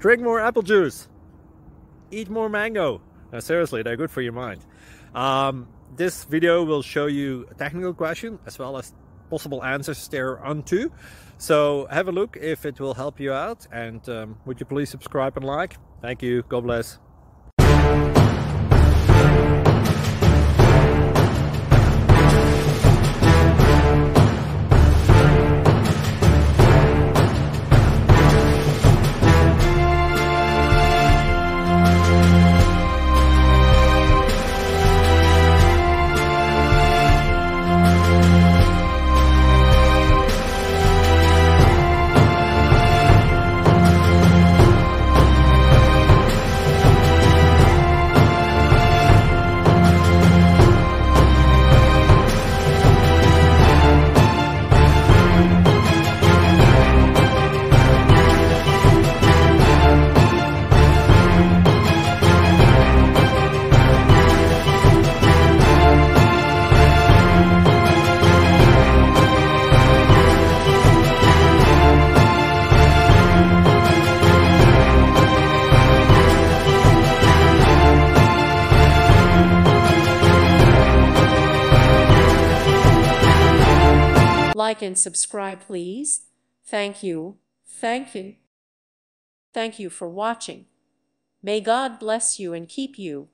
Drink more apple juice. Eat more mango. No, seriously, they're good for your mind. This video will show you a technical question as well as possible answers thereunto. So have a look if it will help you out, and would you please subscribe and like? Thank you. God bless. Like and subscribe, please. Thank you. Thank you. Thank you for watching. May God bless you and keep you.